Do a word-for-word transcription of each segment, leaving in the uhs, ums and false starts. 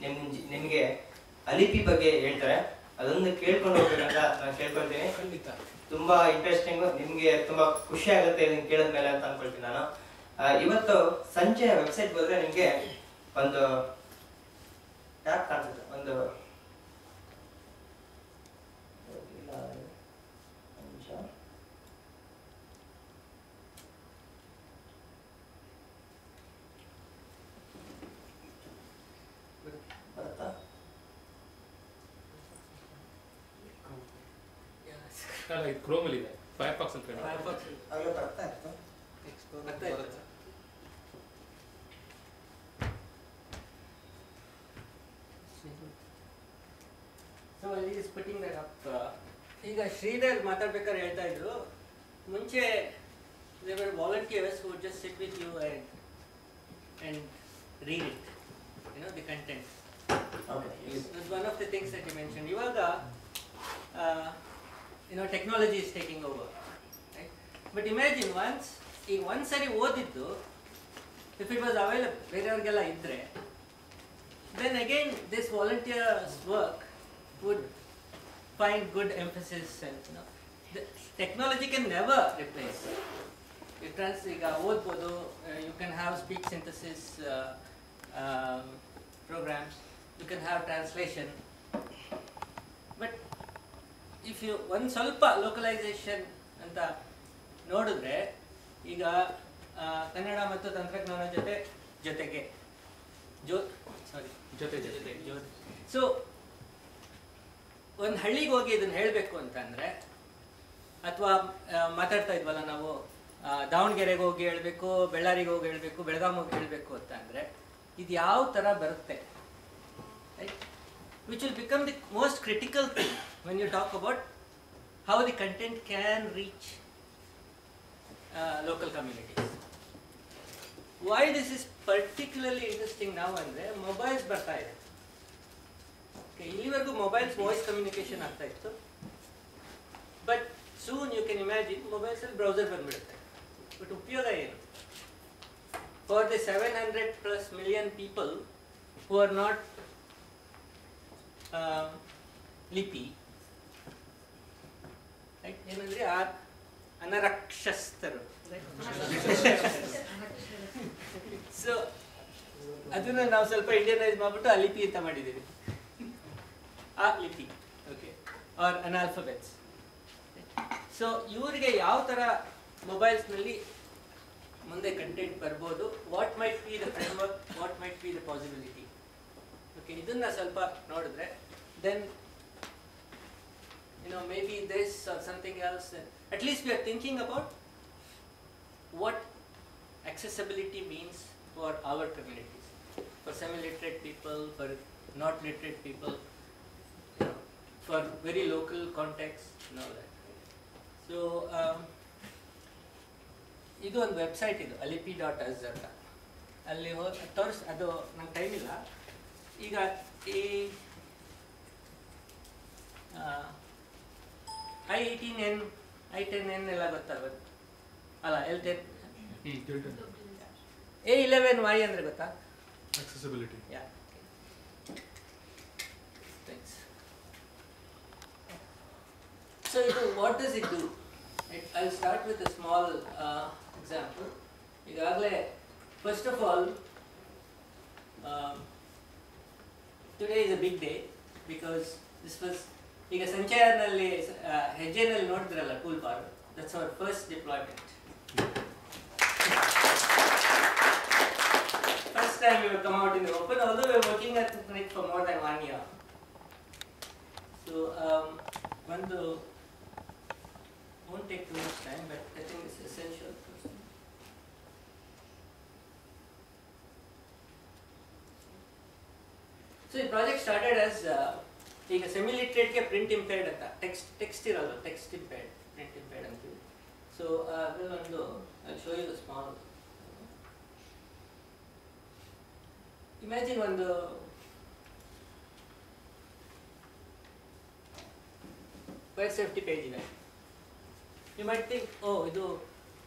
ನಿಮ್ ನಿಮಗೆ ಅಲಿಪಿ ಬಗ್ಗೆ ಹೇಳ್ತಾರೆ, ಅದೊಂದು ಕೇಳ್ಕೊಂಡು ಹೋಗ್ಬೇಕಂತ ನಾನು ಕೇಳ್ಕೊಳ್ತೀನಿ. ಖಂಡಿತ ತುಂಬಾ ಇಂಟ್ರೆಸ್ಟಿಂಗ್, ನಿಮ್ಗೆ ತುಂಬಾ ಖುಷಿ ಆಗುತ್ತೆ ಇದನ್ನ ಕೇಳಿದ್ಮೇಲೆ ಅಂತ ಅನ್ಕೊಳ್ತೀನಿ ನಾನು. ಇವತ್ತು ಸಂಜೆ ವೆಬ್ಸೈಟ್ ಹೋದ್ರೆ ನಿಮ್ಗೆ ಒಂದು ಟ್ಯಾಬ್ ಕಾಣಿಸುತ್ತೆ, ಒಂದು ಬರುತ್ತಾ? ಅಲ್ಲ, ಇದು ಕ್ರೋಮಲ್ಲಿ ಇದೆ, ಫೈರ್ಫಾಕ್ಸ್ ಅಂತ ಹೇಳಿ. ಆಗಲೇ ಬರ್ತಾ ಇತ್ತು. So he is putting that up. ಈಗ ಶ್ರೀಧರ್ ಮಾತಾಡ್ಬೇಕಾದ್ರೆ ಹೇಳ್ತಾ ಇದ್ರು, ಮುಂಚೆ there were volunteers who would just sit with you and and read it, you know, the content. Okay. That's one of the things that you mentioned. ಇವಾಗ uh, you know, technology is taking over, right? But imagine once, ಈಗ ಒಂದ್ ಸರಿ ಓದಿದ್ದು if it was available ಬೇರೆಯವ್ರಿಗೆಲ್ಲ ಇದ್ರೆ, then again this volunteer's work would find good emphasis, and you know, the technology can never replace. You trans ಈಗ ಓದ್ಬೋದು, you can have speech synthesis uh, um, programs, you can have translation, but if you ಒಂದು ಸ್ವಲ್ಪ localisation ಅಂತ ನೋಡಿದ್ರೆ, ಈಗ ಕನ್ನಡ ಮತ್ತು ತಂತ್ರಜ್ಞಾನ ಜೊತೆ ಜೊತೆಗೆ ಜೋ ಸಾರಿ ಜೊತೆ ಜೊತೆ ಜೊತೆ ಸೊ ಒಂದು ಹಳ್ಳಿಗೆ ಹೋಗಿ ಇದನ್ನ ಹೇಳಬೇಕು ಅಂತಂದರೆ, ಅಥವಾ ಮಾತಾಡ್ತಾ ಇದ್ವಲ್ಲ ನಾವು, ದಾವಣಗೆರೆಗೆ ಹೋಗಿ ಹೇಳಬೇಕು, ಬೆಳ್ಳಾರಿಗೆ ಹೋಗಿ ಹೇಳಬೇಕು, ಬೆಳಗಾಂ ಹೋಗಿ ಹೇಳಬೇಕು ಅಂತ ಅಂದರೆ, ಇದು ಯಾವ ಥರ ಬರುತ್ತೆ, right? Which will become the most critical thing when you talk about how the content can reach uh, local communities. Why this is particularly interesting now ಅಂದರೆ, ಮೊಬೈಲ್ಸ್ ಬರ್ತಾ ಇದೆ. Okay, ಇಲ್ಲಿವರೆಗೂ ಮೊಬೈಲ್ಸ್ ವಾಯ್ಸ್ ಕಮ್ಯುನಿಕೇಶನ್ ಆಗ್ತಾ ಇತ್ತು, but soon you can imagine ಮೊಬೈಲ್ಸಲ್ಲಿ browser ಬಂದ್ಬಿಡುತ್ತೆ. But ಉಪಯೋಗ ಏನು? For the seven hundred plus million people who are not ಲಿಪಿ, ಏನಂದ್ರೆ ಆ ಅನರಕ್ಷಸ್ಥರು, ಸೊ ಅದನ್ನ ನಾವು ಸ್ವಲ್ಪ ಇಂಡಿಯನೈಸ್ ಮಾಡ್ಬಿಟ್ಟು ಅಲಿಪಿ ಅಂತ ಮಾಡಿದ್ದೀವಿ, ಆ ಲಿಪಿ, ಓಕೆ, ಆರ್ ಅನಾಲ್ಫಾಬೆಟ್ಸ್. ಸೊ ಇವರಿಗೆ ಯಾವ ಥರ ಮೊಬೈಲ್ಸ್ನಲ್ಲಿ ಮುಂದೆ ಕಂಟೆಂಟ್ ಬರ್ಬೋದು, what might be the framework, what might be the possibility, okay, ಇದನ್ನ ಸ್ವಲ್ಪ ನೋಡಿದ್ರೆ, then you know, maybe this or something else, at least we are thinking about what accessibility means for our communities, for semi-literate people, for not literate people, you know, for very local context and all that. So um, ಇದು ಒಂದು website, ಇದು ಅಲಿಪಿ dot us ಅಂತ, ಅಲ್ಲಿ ಹೋಗಿ ತೋರಿಸ್, ಅದು ನಂಗೆ time ಇಲ್ಲ ಈಗ. ಈ I eighteen N I ten N ಎಲ್ಲ ಗೊತ್ತಲ್ವ, ಅಲ್ಲ L ten A eleven Y ಅಂದರೆ ಗೊತ್ತಾ? accessibility. Yeah. Thanks. So what does it do? I'll start with a small uh, example. ಈಗಾಗಲೇ first of all, um, today is a big day because this was, ಈಗ ಸಂಚಯನಲ್ಲಿ ಹೆಜ್ಜೆನಲ್ಲಿ ನೋಡಿದ್ರಲ್ಲ tool bar, that's our first deployment. First time we will come out in the open, although we are working at it for more than one year. So um, ಒಂದು won't take too much time, but I think it's essential. So the project started as uh, ಈಗ semi ಲಿಟ್ರೇಟ್ಗೆ print impaired ಅಂತ, text text ಇರೋದು, text impaired, print impaired ಅಂತೀವಿ. So ಅದರಲ್ಲೊಂದು I show you the small, imagine ಒಂದು fire safety page ಇದೆ. You might think, oh ಇದು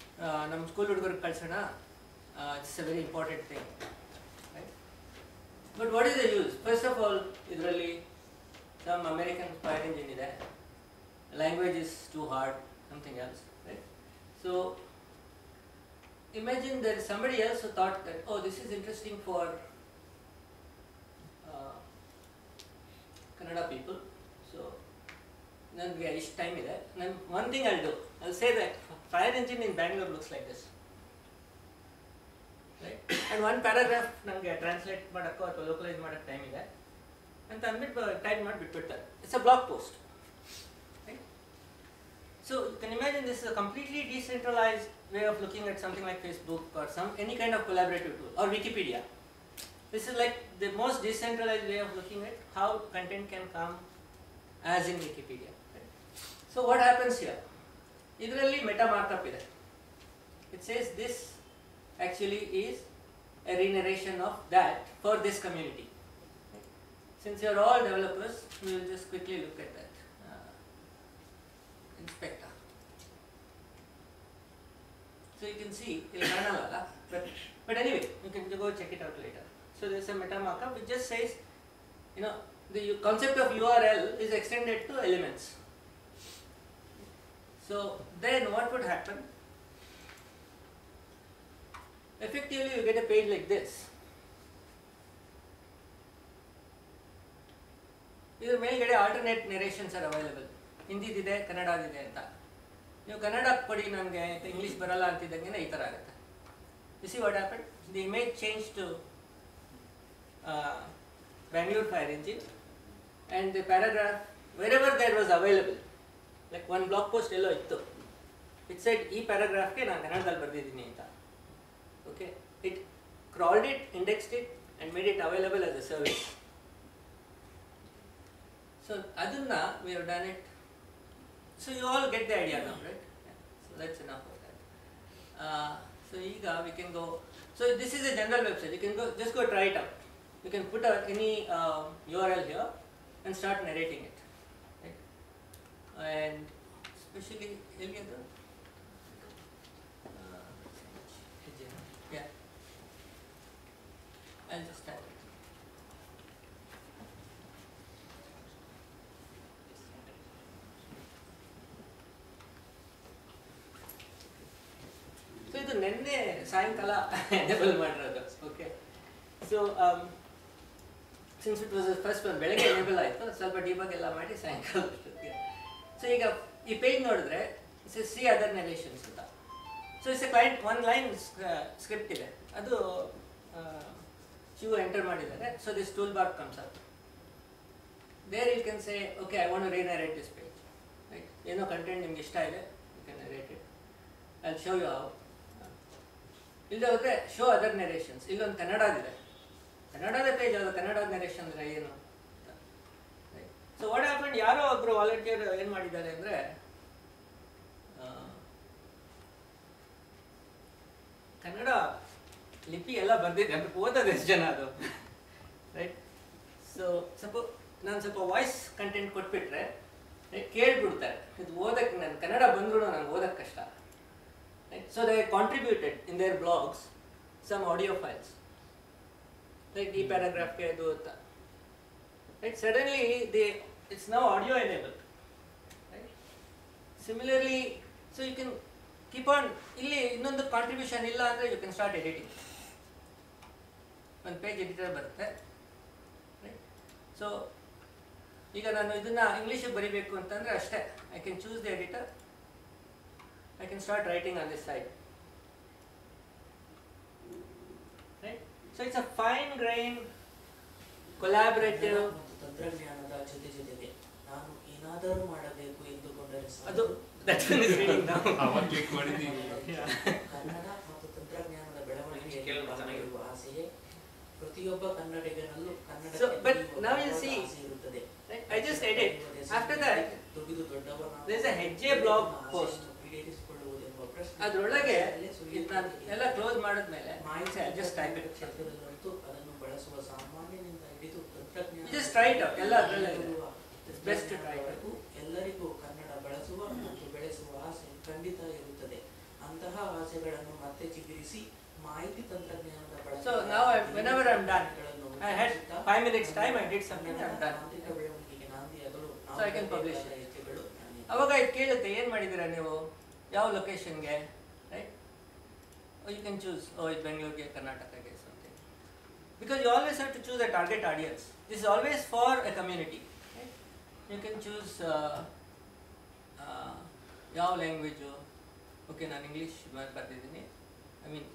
ನಮ್ಮ ಸ್ಕೂಲ್ ಹುಡುಗರಿಗೆ ಕಳ್ಸೋಣ, it's a very important thing, right? But what is the use? First of all, idರಲ್ಲಿ some American fire engine ಇದೆ, language is too hard, something else, right? So imagine there is somebody else who thought that, oh, this is interesting for uh, Kannada people. So ನನಗೆ ಇಷ್ಟು time ಇದೆ, ನಾನು one thing I'll do, I'll say that fire engine in Bangalore looks like this. Right? And one paragraph ನನಗೆ translate ಮಾಡೋಕ್ಕೋ ಅಥವಾ localise ಮಾಡೋಕ್ಕೆ time ಇದೆ ಅಂತ ಅಂದ್ಬಿಟ್ಟು ಟೈಪ್ ಮಾಡಿ ಬಿಟ್ಬಿಡ್ತಾರೆ. It's a blog post. Right? So you can imagine this is a completely decentralized way of looking at something like Facebook or some any kind of collaborative tool or Wikipedia. This is like the most decentralized way of looking at how content can come as in Wikipedia. Right? So what happens here? ಇದರಲ್ಲಿ meta markup ಇದೆ. It says this actually is a re-narration of that for this community. Right? Since you are all developers, we will just quickly look at that. Uh, inspector. So you can see, but, but anyway, you can go check it out later. So there is a meta markup which just says, you know, the concept of U R L is extended to elements. So then what would happen? Effectively you get a page like this. ಇದರ ಮೇಲ್ಗಡೆ alternate narrations are available. ಹಿಂದಿದಿದೆ, ಕನ್ನಡದಿದೆ ಅಂತ. ನೀವು ಕನ್ನಡ ಕೊಡಿ ನನಗೆ English ಬರಲ್ಲ ಅಂತಿದ್ದಂಗೆ ಈ ಥರ ಆಗುತ್ತೆ. You see what happened? The image changed to uh, Bangalore Fire Engine and the paragraph wherever that was available, like one blog post ಎಲ್ಲೋ ಇತ್ತು, it said ಈ ಪ್ಯಾರಾಗ್ರಾಫ್ಗೆ ನಾನು ಕನ್ನಡದಲ್ಲಿ ಬರೆದಿದ್ದೀನಿ ಅಂತ. Okay, it crawled it, indexed it, and made it available as a service. So adunna we have done it. So you all get the idea now, right? Yeah. So that's enough of that. Uh, so ega we can go. So this is a general website. You can go just go try it out. You can put out any uh, U R L here and start narrating it. Right? And especially ಎಲ್ಲಿ ಅದು? Yeah, I'll just type it. So ಇದು ನೆನ್ನೆ ಸಾಯಂಕಾಲ enable ಮಾಡಿರೋದು. Okay, so since it was first one ಬೆಳಗ್ಗೆ enable ಆಯಿತು, ಸ್ವಲ್ಪ debug ಎಲ್ಲ ಮಾಡಿ ಸಾಯಂಕಾಲ ಅಷ್ಟೊತ್ತಿಗೆ. ಸೊ ಈಗ ಈ ಪೇಜ್ ನೋಡಿದ್ರೆ ಇಟ್ಸ್ ಸಿ ಅದರ್ ನರೇಷನ್ಸ್ ಅಂತ. So it's a client one line uh, script ಇದೆ, ಅದು ಶಿವ ಎಂಟರ್ ಮಾಡಿದ್ದಾರೆ. So this toolbar comes up. There you can say, okay, I want to re-narrate this page. Right? ಏನೋ content ನಿಮ್ಗೆ ಇಷ್ಟ ಇದೆ, you can narrate it. I'll show you how. ಇಲ್ಲದೆ ಹೋದರೆ show other narrations. ಇಲ್ಲೊಂದು ಕನ್ನಡದಿದೆ, ಕನ್ನಡದ ಪೇಜ್ ಅದು ಕನ್ನಡದ ನರೇಷನ್ ಅಂದರೆ ಏನು. ಸೊ ವಾಟ್ ಹ್ಯಾಪನ್ಡ್, ಯಾರೋ ಒಬ್ಬರು ವಾಲಂಟಿಯರ್ ಏನು ಮಾಡಿದ್ದಾರೆ ಅಂದರೆ ಕನ್ನಡ ಲಿಪಿ ಎಲ್ಲ ಬರ್ದಿದೆ, ಅಂದ್ರೆ ಓದೋದು ಎಷ್ಟು ಜನ ಅದು, ರೈಟ್? ಸೊ ಸ್ವಲ್ಪ ನಾನು ಸ್ವಲ್ಪ ವಾಯ್ಸ್ ಕಂಟೆಂಟ್ ಕೊಟ್ಬಿಟ್ರೆ ಕೇಳ್ಬಿಡ್ತಾರೆ, ಇದು ಓದಕ್ಕೆ ನಾನು ಕನ್ನಡ ಬಂದ್ರು ನನಗೆ ಓದಕ್ಕೆ ಕಷ್ಟ. Right? So they contributed in their blogs some audio files, right? ಈ ಪ್ಯಾರಾಗ್ರಾಫ್ಗೆ ಅದು ಅಂತ. Right? Suddenly they it's now audio enable. Right? Similarly, so you can keep on. ಇಲ್ಲಿ ಇನ್ನೊಂದು ಕಾಂಟ್ರಿಬ್ಯೂಷನ್ ಇಲ್ಲ ಅಂದರೆ ಯು ಕ್ಯಾನ್ ಸ್ಟಾರ್ಟ್ ಎಡಿಟಿಂಗ್. ಒಂದು ಪೇಜ್ ಎಡಿಟರ್ ಬರುತ್ತೆ. ಸೊ ಈಗ ನಾನು ಇದನ್ನು ಇಂಗ್ಲೀಷಿಗೆ ಬರೀಬೇಕು ಅಂತಂದರೆ ಅಷ್ಟೇ, I can choose the editor, I can start writing on this side. Right? So it's a fine grain collaborative. ತಂತ್ರಜ್ಞಾನದ ಜೊತೆ ಜೊತೆಗೆ ನಾನು ಏನಾದರೂ ಮಾಡಬೇಕು ಎಂದುಕೊಂಡರೆ ಅದು That one is reading now. Kannada ಮತ್ತು ತಂತ್ರಜ್ಞಾನದ ಬೆಳವಣಿಗೆಯಲ್ಲಿ ಆಸೆಯೇ ಪ್ರತಿಯೊಬ್ಬ ಕನ್ನಡಿಗನಲ್ಲೂ Kannada. So, but now you see, I just edit. After that, there is a ಹೆಜ್ಜೆ blog post. ಅದರೊಳಗೆ ಎಲ್ಲ ಕ್ಲೋಸ್ ಮಾಡಿದ್ಮೇಲೆ just type it. ಅದನ್ನು ಬಳಸುವ ಸಾಮಾನ್ಯನಿಂದ ಹಿಡಿದು ತಂತ್ರಜ್ಞಾನ just try it out. ಎಲ್ಲ ಅದರಲ್ಲೇ ಇದೆ. It's best to try it. ಎಲ್ಲರಿಗೂ ಕನ್ನಡ ಬಳಸುವ ಮತ್ತು ಬೆಳೆಸುವ ಆಸೆ ಖಂಡಿತ ಇರುತ್ತದೆ. ಅಂತಹ ಆಸೆಗಳನ್ನು ಮತ್ತೆ ಚಿಗುರಿಸಿ ಮಾಹಿತಿ ತಂತ್ರಜ್ಞಾನದ ಬಳಕೆ. So now I, whenever I'm done, I had five minutes time, I did something, I'm done. ತಾಂತ್ರಿಕ ಬೆಳವಣಿಗೆಗೆ ನಾಂದಿಯಾಗಲು So I can publish it. ಹೆಜ್ಜೆಗಳು ನಾನು ಅವಾಗ ಇದು ಕೇಳುತ್ತೆ ಏನು ಮಾಡಿದ್ದೀರಾ ನೀವು ಯಾವ ಲೊಕೇಶನ್ಗೆ right you can choose oh ಇದು ಬೆಂಗಳೂರಿಗೆ ಕರ್ನಾಟಕಗೆ something because you always have to choose a target audience this is always for a community you can choose ಯಾವ ಲ್ಯಾಂಗ್ವೇಜು ಓಕೆ ನಾನು ಇಂಗ್ಲೀಷ್ ಬರ್ತಿದ್ದೀನಿ I mean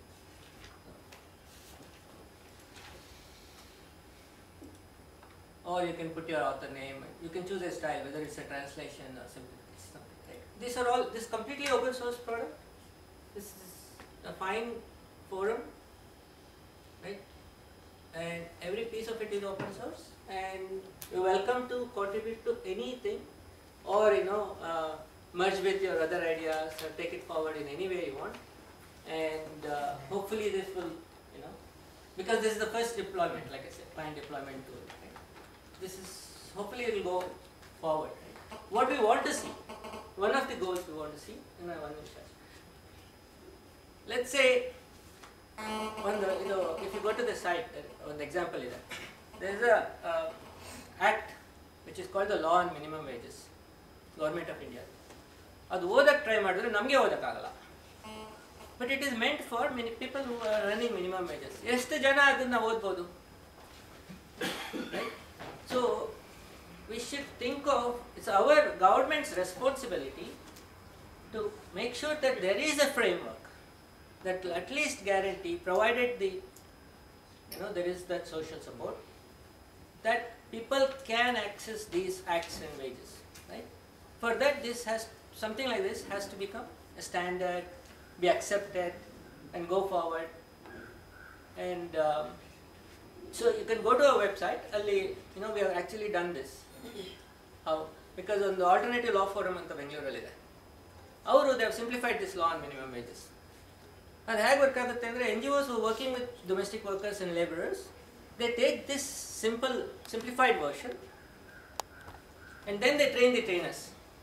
or you can put your author name, you can choose a style, whether it's a translation or something, something right? These are all, this completely open source product, this is a fine forum, right? And every piece of it is open source, and you're welcome to contribute to anything, or you know, uh, merge with your other ideas, or take it forward in any way you want, and uh, hopefully this will, you know, because this is the first deployment, like I said, fine deployment tool. This is, hopefully it will go forward. Right? What we want to see, one of the goals we want to see, in my one minute. Let's say, on the, you know, if you go to the site, uh, the example is that, there is a uh, act which is called the Law on Minimum Wages, Government of India. ಅದು ಓದಕ್ಕೆ try ಮಾಡಿದ್ರೆ ನಮಗೆ ಓದಕ್ಕಾಗಲ್ಲ. But it is meant for many people who are earning minimum wages. ಎಷ್ಟು ಜನ ಅದನ್ನ ಓದ್ಬೋದು? Right? So, we should think of, it's our government's responsibility to make sure that there is a framework that will at least guarantee, provided the, you know, there is that social support, that people can access these acts and wages, right? For that, this has, something like this has to become a standard, be accepted and go forward. And um, so you can go to our website, ali, you know, we have actually done this. How? Because on the Alternative Law Forum anta Bengaluru ide. Avaru, they have simplified this law on minimum wages. And how work agutte andre N G Os who are working with domestic workers and laborers, they take this simple, simplified version and then they train the trainers.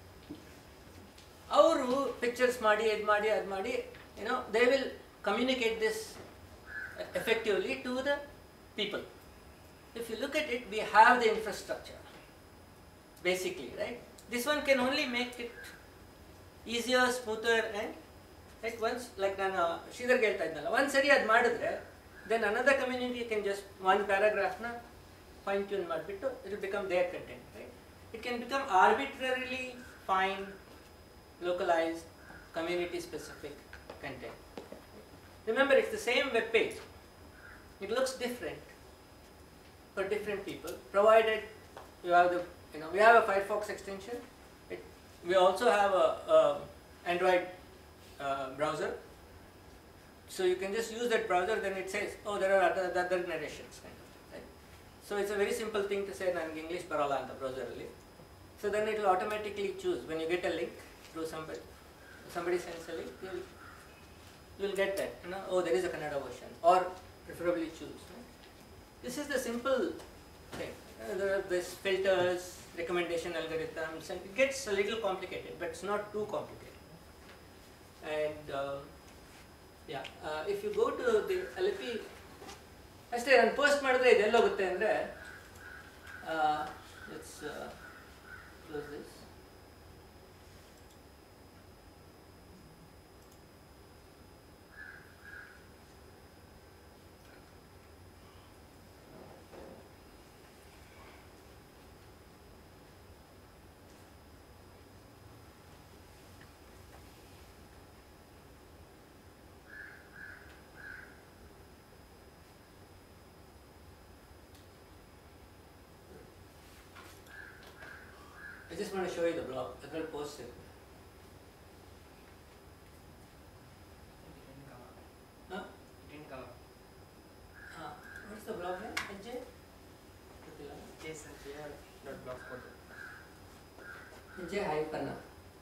Avaru pictures maadi, ed maadi, ad maadi, you know, they will communicate this effectively to the people. If you look at it, we have the infrastructure, basically, right? This one can only make it easier, smoother, and right once, like ನಾನು ಶ್ರೀಧರ್ ಹೇಳ್ತಾ ಇದ್ನಲ್ಲ, ಒಂದು ಸರಿ ಅದು ಮಾಡಿದ್ರೆ, then another community can just one paragraph na fine tune ಮಾಡಿಬಿಟ್ಟು it will become their content, right? It can become arbitrarily fine, localized, community specific content. Remember, it's the same web page. It looks different for different people, provided you have the, you know, we have a Firefox extension. It, we also have a, a Android uh, browser, so you can just use that browser. Then it says, oh, there are other, other narrations, kind of, right? So it's a very simple thing to say, "Nange English barala anta browser alli." So then it will automatically choose when you get a link through somebody. Somebody sends a link, you'll you'll get that. You know, oh, there is a Kannada version, or preferably choose. Right? This is the simple thing. Uh, there are these filters, recommendation algorithms, and it gets a little complicated, but it's not too complicated. And uh, yeah, uh, if you go to the L P, ಅಷ್ಟೇ ನಾನು post ಮಾಡಿದ್ರೆ ಇದೆಲ್ಲ ಹೋಗುತ್ತೆ ಅಂದರೆ let's close this. I just want to show you the blog. I will post it. Huh? It didn't come up. Uh, what's the blog name? Ajay? Jason Pierre dot blogspot. Ajay Hypanna.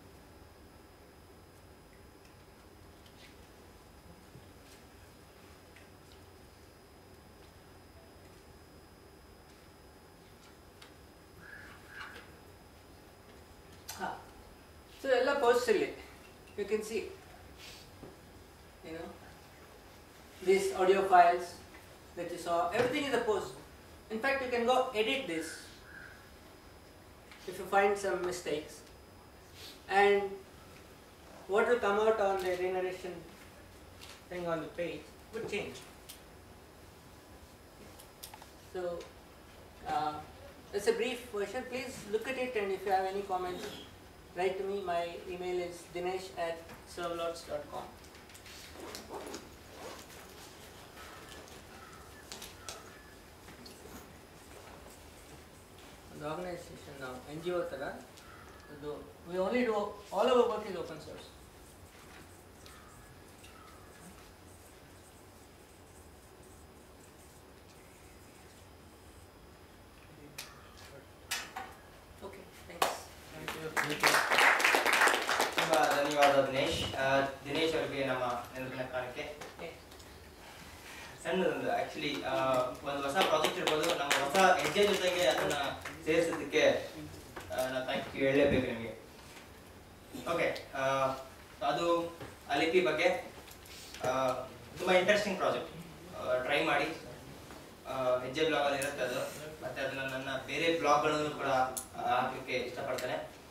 So ಎಲ್ಲ posts ಇಲ್ಲಿ you can see, you know, these audio files, that you saw, everything is a post. In fact, you can go edit this if you find some mistakes, and what will come out on the renarration thing on the page would change. So uh, it's a brief version. Please look at it, and if you have any comments, write to me. My email is dinesh at servlots dot com. The organization now, N G O Tara, we only do, all our work is open source. Okay, thanks. ತುಂಬಾ ಧನ್ಯವಾದ ದಿನೇಶ್. ಆ, ದಿನೇಶ್ ಅವರಿಗೆ ನಮ್ಮ ನೆನಪಿನ ಕಾಣಿಕೆ. ಸಣ್ಣದೊಂದು actually ಒಂದು ಹೊಸ ಪ್ರಾಜೆಕ್ಟ್ ಇರ್ಬೋದು, ನಮ್ಮ ಹೊಸ ಹೆಜ್ಜೆ ಜೊತೆಗೆ ಅದನ್ನ ಸೇರಿಸೋದಕ್ಕೆ ನಾನು ಥ್ಯಾಂಕ್ ಯು ಹೇಳಲೇಬೇಕು ನಿಮಗೆ. ಓಕೆ, ಅದು ಆ ಲಿಪಿ ಬಗ್ಗೆ ತುಂಬ ಇಂಟ್ರೆಸ್ಟಿಂಗ್ ಪ್ರಾಜೆಕ್ಟ್. ಟ್ರೈ ಮಾಡಿ, ಹೆಜ್ಜೆ ಬ್ಲಾಗಲ್ಲಿ ಇರುತ್ತೆ ಅದು, ಮತ್ತೆ ಅದನ್ನ ನನ್ನ ಬೇರೆ ಬ್ಲಾಗ್ಗಳನ್ನು ಕೂಡ ಹಾಕಲಿಕ್ಕೆ ಇಷ್ಟಪಡ್ತೇನೆ.